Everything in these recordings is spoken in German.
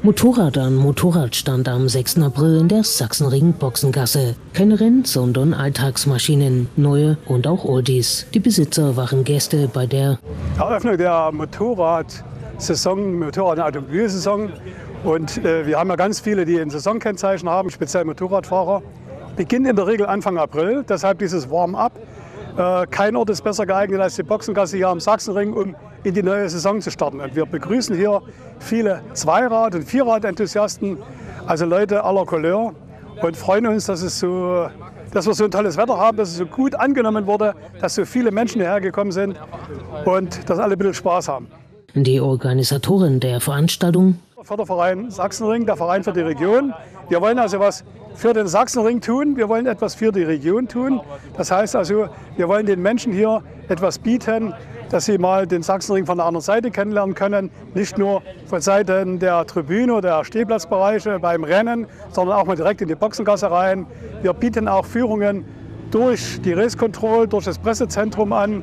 Motorrad an Motorradstand am 6. April in der Sachsenring-Boxengasse. Keine Renn-, sondern Alltagsmaschinen, neue und auch Oldies. Die Besitzer waren Gäste bei der Eröffnung der Motorradsaison, Motorrad- und Automobilsaison. Und wir haben ja ganz viele, die ein Saisonkennzeichen haben, speziell Motorradfahrer. Beginnt in der Regel Anfang April, deshalb dieses Warm-up. Kein Ort ist besser geeignet als die Boxengasse hier am Sachsenring, um in die neue Saison zu starten. Und wir begrüßen hier viele Zweirad- und Vierrad-Enthusiasten, also Leute aller Couleur, und freuen uns, dass wir so ein tolles Wetter haben, dass es so gut angenommen wurde, dass so viele Menschen hierher gekommen sind und dass alle ein bisschen Spaß haben. Die Organisatorin der Veranstaltung: Förderverein Sachsenring, der Verein für die Region. Wir wollen also was für den Sachsenring tun, wir wollen etwas für die Region tun. Das heißt also, wir wollen den Menschen hier etwas bieten, dass sie mal den Sachsenring von der anderen Seite kennenlernen können. Nicht nur von Seiten der Tribüne oder der Stehplatzbereiche beim Rennen, sondern auch mal direkt in die Boxengasse rein. Wir bieten auch Führungen durch die Race Control, durch das Pressezentrum an.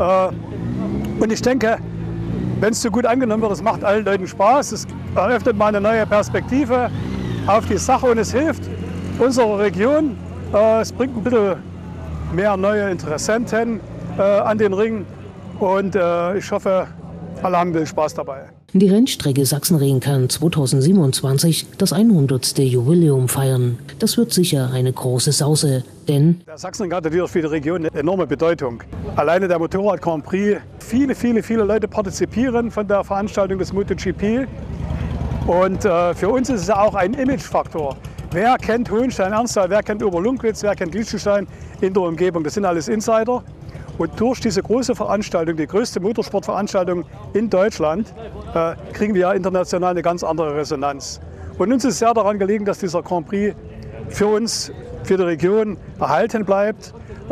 Und ich denke, wenn es so gut angenommen wird, es macht allen Leuten Spaß. Es eröffnet mal eine neue Perspektive auf die Sache und es hilft unserer Region. Es bringt ein bisschen mehr neue Interessenten an den Ring und ich hoffe, alle haben viel Spaß dabei. Die Rennstrecke Sachsenring kann 2027 das 100. Jubiläum feiern. Das wird sicher eine große Sause, denn der Sachsenring hat natürlich für die Region eine enorme Bedeutung. Alleine der Motorrad Grand Prix, viele Leute partizipieren von der Veranstaltung des MotoGP. Und für uns ist es auch ein Imagefaktor. Wer kennt Hohenstein-Ernsthal, wer kennt Oberlunkwitz, wer kennt Liechtenstein in der Umgebung? Das sind alles Insider. Und durch diese große Veranstaltung, die größte Motorsportveranstaltung in Deutschland, kriegen wir international eine ganz andere Resonanz. Und uns ist sehr daran gelegen, dass dieser Grand Prix für uns, für die Region erhalten bleibt.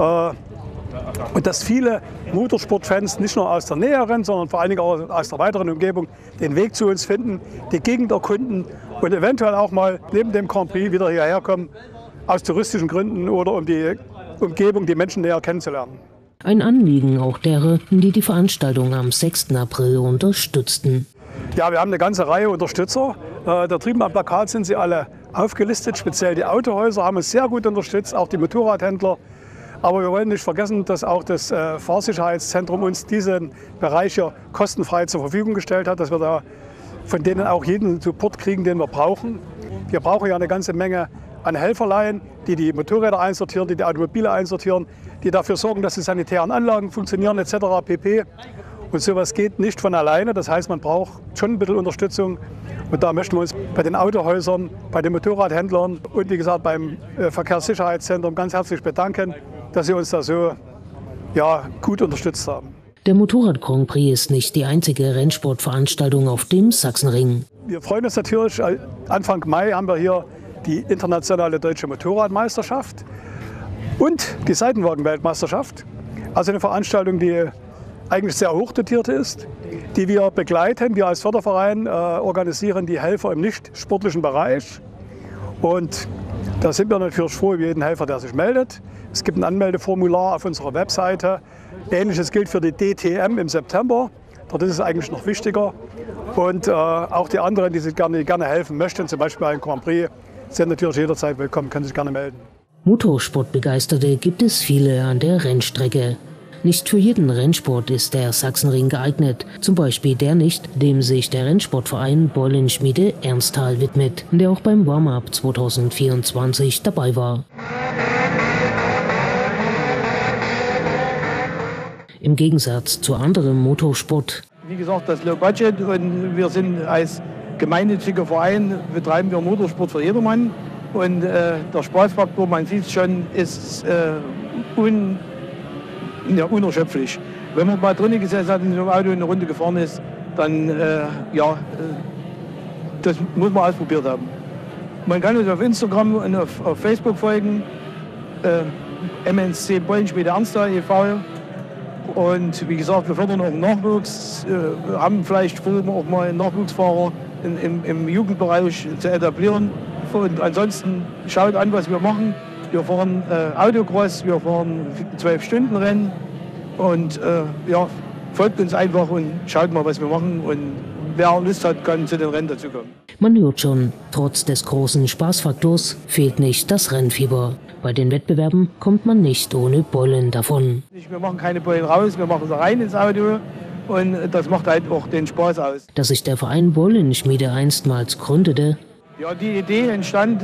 Und dass viele Motorsportfans nicht nur aus der näheren, sondern vor allen Dingen auch aus der weiteren Umgebung den Weg zu uns finden, die Gegend erkunden und eventuell auch mal neben dem Grand Prix wieder hierher kommen, aus touristischen Gründen oder um die Umgebung, die Menschen näher kennenzulernen. Ein Anliegen auch derer, die die Veranstaltung am 6. April unterstützten. Ja, wir haben eine ganze Reihe Unterstützer. Da drüben am Plakat sind sie alle aufgelistet. Speziell die Autohäuser haben uns sehr gut unterstützt, auch die Motorradhändler. Aber wir wollen nicht vergessen, dass auch das Fahrsicherheitszentrum uns diesen Bereich hier kostenfrei zur Verfügung gestellt hat, dass wir da von denen auch jeden Support kriegen, den wir brauchen. Wir brauchen ja eine ganze Menge an Helferlein, die die Motorräder einsortieren, die die Automobile einsortieren, die dafür sorgen, dass die sanitären Anlagen funktionieren etc. pp. Und sowas geht nicht von alleine. Das heißt, man braucht schon ein bisschen Unterstützung. Und da möchten wir uns bei den Autohäusern, bei den Motorradhändlern und wie gesagt beim Verkehrssicherheitszentrum ganz herzlich bedanken, dass sie uns da so gut unterstützt haben. Der Motorrad Grand Prix ist nicht die einzige Rennsportveranstaltung auf dem Sachsenring. Wir freuen uns natürlich, Anfang Mai haben wir hier die internationale deutsche Motorradmeisterschaft und die Seitenwagenweltmeisterschaft. Also eine Veranstaltung, die eigentlich sehr hoch dotiert ist, die wir begleiten. Wir als Förderverein organisieren die Helfer im nicht-sportlichen Bereich. Und da sind wir natürlich froh über jeden Helfer, der sich meldet. Es gibt ein Anmeldeformular auf unserer Webseite. Ähnliches gilt für die DTM im September. Dort ist es eigentlich noch wichtiger. Und auch die anderen, die sich gerne helfen möchten, zum Beispiel ein Grand Prix, sind natürlich jederzeit willkommen, können sich gerne melden. Motorsportbegeisterte gibt es viele an der Rennstrecke. Nicht für jeden Rennsport ist der Sachsenring geeignet, zum Beispiel der nicht, dem sich der Rennsportverein Beulenschmiede Ernsthal widmet, der auch beim Warm-up 2024 dabei war. Im Gegensatz zu anderem Motorsport. Wie gesagt, das Low Budget, und wir sind als gemeinnütziger Verein, betreiben wir Motorsport für jedermann. Und der Spaßfaktor, man sieht es schon, ist unerschöpflich. Wenn man mal drinnen gesessen hat und in einem Auto eine Runde gefahren ist, dann das muss man ausprobiert haben. Man kann uns auf Instagram und auf Facebook folgen, MNC Beulenschmiede Ernsthal e.V. Und wie gesagt, wir fördern auch Nachwuchs, haben vielleicht vor, auch mal einen Nachwuchsfahrer im Jugendbereich zu etablieren. Und ansonsten schaut an, was wir machen. Wir fahren Autocross, wir fahren 12-Stunden-Rennen und folgt uns einfach und schaut mal, was wir machen. Und wer Lust hat, kann zu den Rennen dazukommen. Man hört schon, trotz des großen Spaßfaktors fehlt nicht das Rennfieber. Bei den Wettbewerben kommt man nicht ohne Beulen davon. Wir machen keine Beulen raus, wir machen sie rein ins Auto und das macht halt auch den Spaß aus. Dass sich der Verein Beulenschmiede einstmals gründete. Ja, die Idee entstand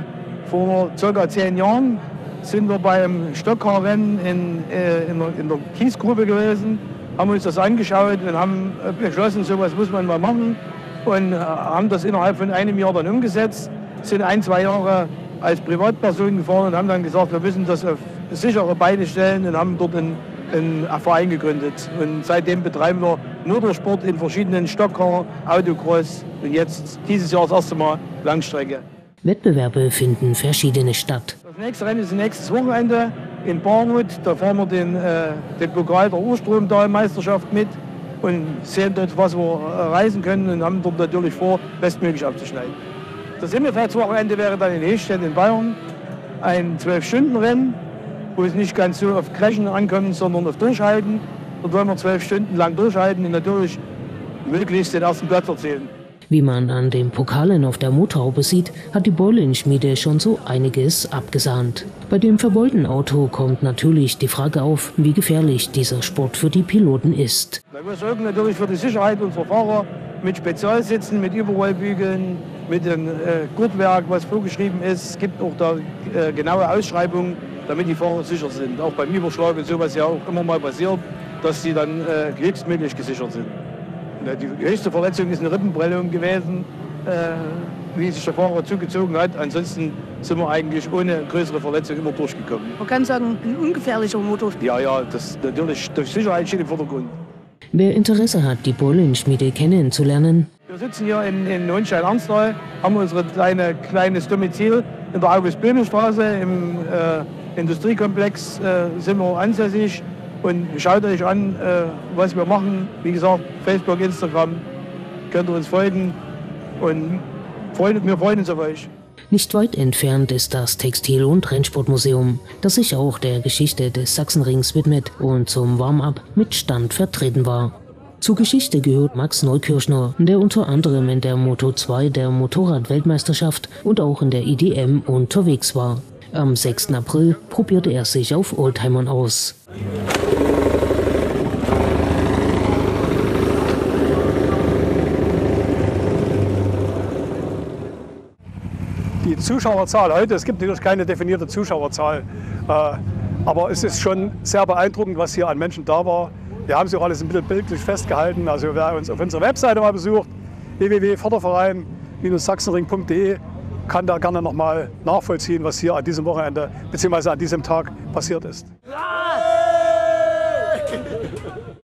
vor ca. 10 Jahren. Sind wir beim Stockkarrennen in der Kiesgrube gewesen, haben uns das angeschaut und haben beschlossen, sowas muss man mal machen und haben das innerhalb von einem Jahr dann umgesetzt. Sind 1-2 Jahre als Privatperson gefahren und haben dann gesagt, wir müssen das auf sichere Beine stellen und haben dort einen Verein gegründet. Und seitdem betreiben wir Motorsport in verschiedenen Stockcar, Autocross und jetzt dieses Jahr das erste Mal Langstrecke. Wettbewerbe finden verschiedene statt. Das nächste Rennen ist nächstes Wochenende in Barnwood. Da fahren wir den Pokal der Urstromtal-Meisterschaft mit und sehen dort, was wir reisen können und haben dort natürlich vor, bestmöglich abzuschneiden. Das Himmelfahrtswochenende wäre dann in Hechstedt in Bayern ein 12-Stunden-Rennen, wo es nicht ganz so auf Crashen ankommt, sondern auf Durchhalten. Dort wollen wir 12 Stunden lang durchhalten und natürlich möglichst den ersten Platz erzielen. Wie man an den Pokalen auf der Motorhaube sieht, hat die Beulenschmiede schon so einiges abgesahnt. Bei dem verbeulten Auto kommt natürlich die Frage auf, wie gefährlich dieser Sport für die Piloten ist. Wir sorgen natürlich für die Sicherheit unserer Fahrer mit Spezialsitzen, mit Überrollbügeln, mit dem Gurtwerk, was vorgeschrieben ist. Es gibt auch da genaue Ausschreibungen, damit die Fahrer sicher sind. Auch beim Überschlag und sowas ja auch immer mal passiert, dass sie dann höchstmöglich gesichert sind. Die höchste Verletzung ist eine Rippenprellung gewesen, wie sich der Fahrer zugezogen hat. Ansonsten sind wir eigentlich ohne größere Verletzung immer durchgekommen. Man kann sagen, ein ungefährlicher Motor. Ja, das natürlich durch Sicherheit steht im Vordergrund. Wer Interesse hat, die Beulenschmiede kennenzulernen. Wir sitzen hier in Hohenstein-Ernsthal, haben unser kleines Domizil in der August-Böhme-Straße im Industriekomplex sind wir ansässig. Und schaut euch an, was wir machen. Wie gesagt, Facebook, Instagram, könnt ihr uns folgen. Und wir freuen uns auf euch. Nicht weit entfernt ist das Textil- und Rennsportmuseum, das sich auch der Geschichte des Sachsenrings widmet und zum Warm-up mit Stand vertreten war. Zur Geschichte gehört Max Neukirchner, der unter anderem in der Moto2 der Motorrad-Weltmeisterschaft und auch in der IDM unterwegs war. Am 6. April probierte er sich auf Oldtimern aus. Die Zuschauerzahl heute, es gibt natürlich keine definierte Zuschauerzahl, aber es ist schon sehr beeindruckend, was hier an Menschen da war. Wir haben es auch alles ein bisschen bildlich festgehalten. Also wer uns auf unserer Webseite mal besucht, www.förderverein-sachsenring.de, kann da gerne noch mal nachvollziehen, was hier an diesem Wochenende bzw. an diesem Tag passiert ist.